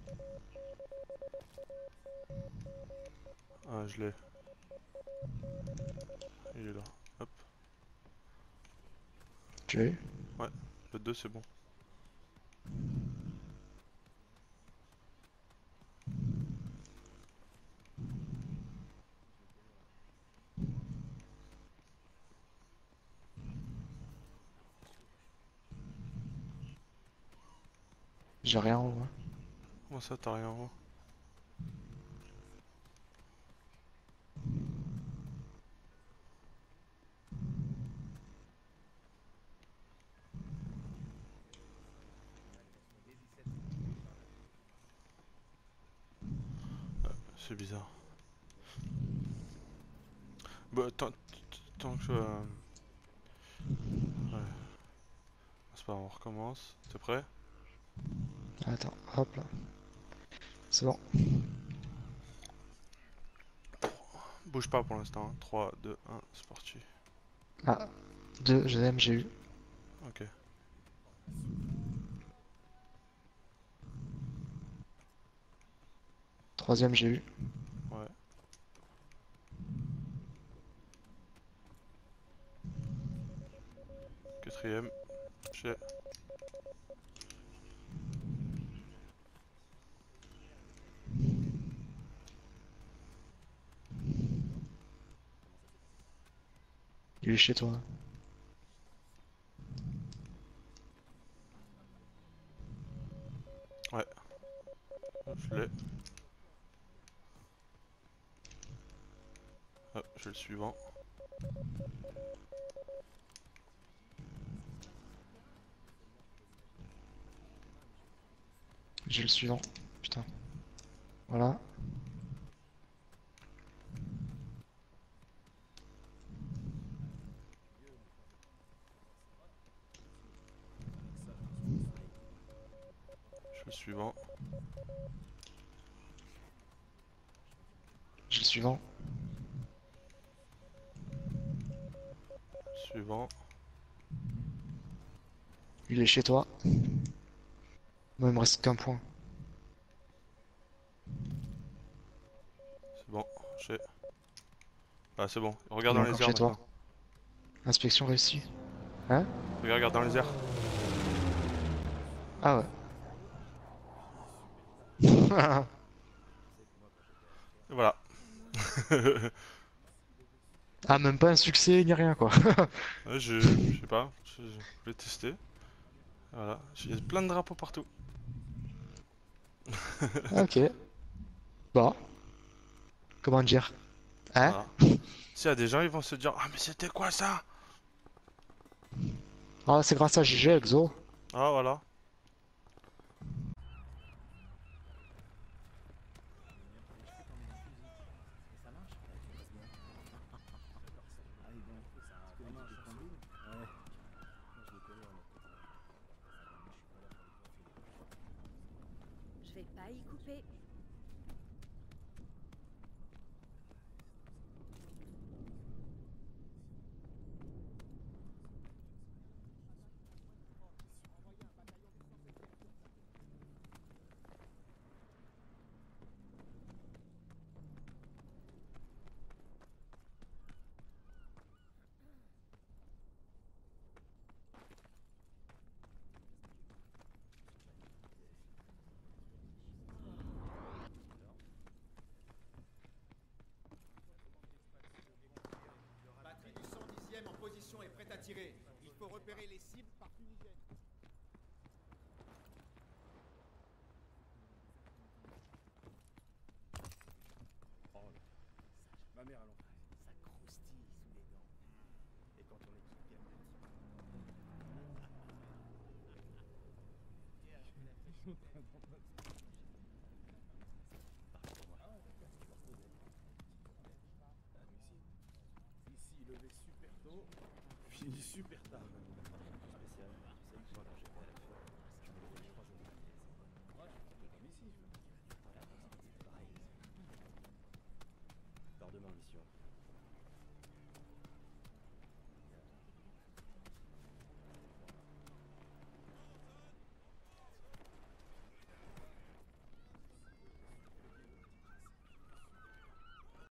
Ah, je l'ai. Il est là. Hop. Tu l'as eu? Ouais, le 2 c'est bon. J'ai rien en haut, hein. Comment ça, t'as rien en haut? C'est bizarre. Bah, tant que... ouais. C'est pas grave, on recommence. T'es prêt? Attends, hop là. C'est bon. Bouge pas pour l'instant. Hein. 3, 2, 1, c'est parti. Ah, deuxième, j'ai eu. Ok. Troisième, j'ai eu. Ouais. Quatrième. J'ai. Il est chez toi. Ouais. Je l'ai. Hop, j'ai le suivant. J'ai le suivant. Putain. Voilà. J'ai le suivant. J'ai le suivant. Suivant. Il est chez toi. Moi, il me reste qu'un point. C'est bon. J'ai. Ah, c'est bon. Regarde Il est dans les encore airs chez toi. maintenant. Inspection réussie. Hein? Regarde dans les airs. Ah ouais. Et voilà. Ah, même pas un succès ni rien, quoi. Ouais, je sais pas. Je voulais tester. Voilà. Il y a plein de drapeaux partout. Ok. Bon, comment dire? Hein? Voilà. S'il y a des gens, ils vont se dire: ah, mais c'était quoi ça? Ah, c'est grâce à GG, Exo. Ah, voilà. Je vais pas y couper. Batterie du 110e en position et prête à tirer. Il faut repérer les cibles par fumigène. Ma mère à l'enfant. Ça croustille sous les dents. Et quand on est bien petit. Ici, levé super tôt, fini super